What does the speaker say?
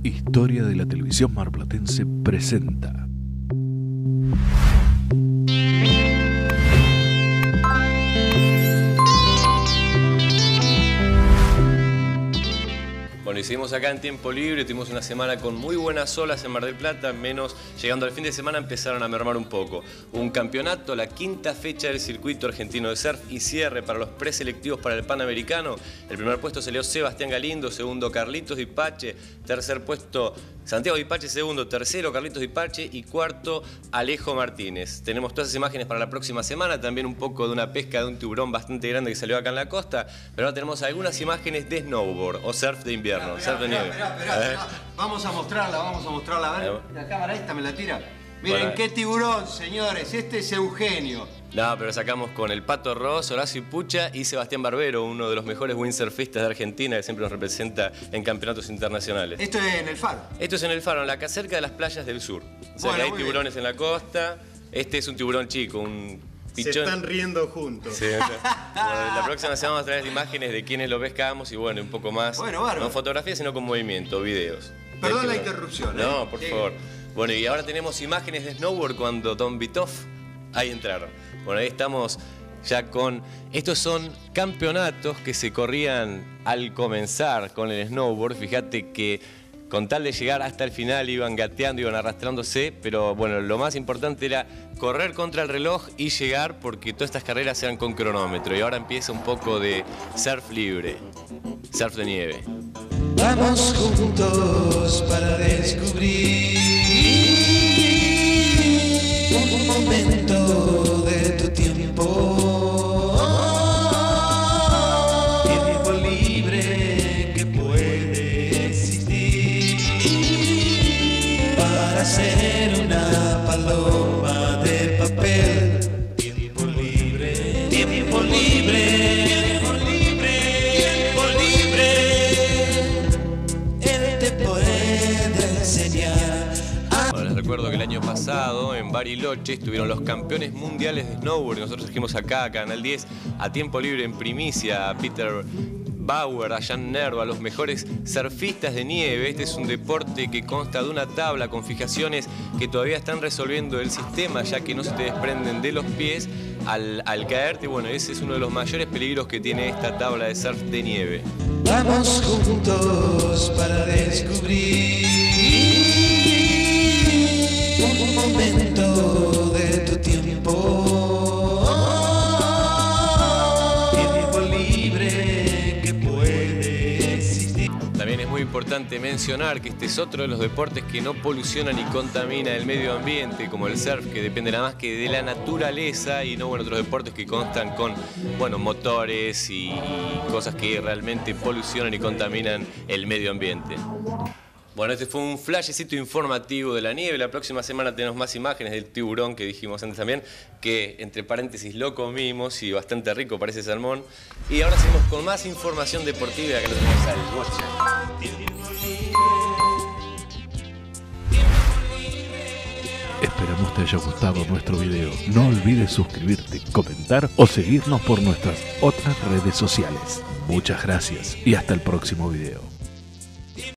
Historia de la televisión marplatense presenta. Bueno, hicimos acá en tiempo libre, tuvimos una semana con muy buenas olas en Mar del Plata, menos llegando al fin de semana empezaron a mermar un poco. Un campeonato, la quinta fecha del circuito argentino de surf y cierre para los preselectivos para el Panamericano. El primer puesto se dio Sebastián Galindo, segundo Carlitos Dipache, tercer puesto Santiago Dipache, segundo, tercero Carlitos Dipache y cuarto Alejo Martínez. Tenemos todas esas imágenes para la próxima semana, también un poco de una pesca de un tiburón bastante grande que salió acá en la costa, pero ahora tenemos algunas imágenes de snowboard o surf de invierno, surf de nieve. Esperá. Vamos a mostrarla. A ver, la cámara esta me la tira. Miren, bueno, qué tiburón, señores, este es Eugenio. No, pero sacamos con el Pato Ross, Horacio Pucha y Sebastián Barbero, uno de los mejores windsurfistas de Argentina que siempre nos representa en campeonatos internacionales. ¿Esto es en el Faro? Esto es en el Faro, cerca de las playas del sur. O sea, bueno, que hay tiburones bien en la costa. Este es un tiburón chico, un pichón. Se están riendo juntos. Sí, bueno, la próxima semana vamos a traer imágenes de quienes lo pescamos y bueno, un poco más. Bueno, bárbaro. No fotografías, sino con movimiento, videos. Perdón la interrupción. No, por favor. Bueno, y ahora tenemos imágenes de snowboard cuando Don Vitov, ahí entraron. Bueno, ahí estamos ya con... Estos son campeonatos que se corrían al comenzar con el snowboard. Fíjate que con tal de llegar hasta el final iban gateando, iban arrastrándose, pero bueno, lo más importante era correr contra el reloj y llegar porque todas estas carreras eran con cronómetro. Y ahora empieza un poco de surf libre, surf de nieve. Vamos juntos para descubrir un momento de tu tiempo, tiempo libre que puede existir para ser una paloma de papel. Tiempo libre, tiempo libre. Recuerdo que el año pasado en Bariloche estuvieron los campeones mundiales de snowboard. Nosotros trajimos acá, Canal 10, a tiempo libre en primicia a Peter Bauer, a Jan Nerva, a los mejores surfistas de nieve. Este es un deporte que consta de una tabla con fijaciones que todavía están resolviendo el sistema, ya que no se te desprenden de los pies al caerte. Bueno, ese es uno de los mayores peligros que tiene esta tabla de surf de nieve. Vamos juntos para descubrir un momento de tu tiempo, tiempo libre que puede existir. También es muy importante mencionar que este es otro de los deportes que no poluciona ni contamina el medio ambiente, como el surf, que depende nada más que de la naturaleza y no otros deportes que constan con motores y cosas que realmente polucionan y contaminan el medio ambiente. Bueno, este fue un flashecito informativo de la nieve. La próxima semana tenemos más imágenes del tiburón que dijimos antes también, que entre paréntesis lo comimos y bastante rico, parece salmón. Y ahora seguimos con más información deportiva, que lo tenemos al Bocha. Esperamos te haya gustado nuestro video. No olvides suscribirte, comentar o seguirnos por nuestras otras redes sociales. Muchas gracias y hasta el próximo video.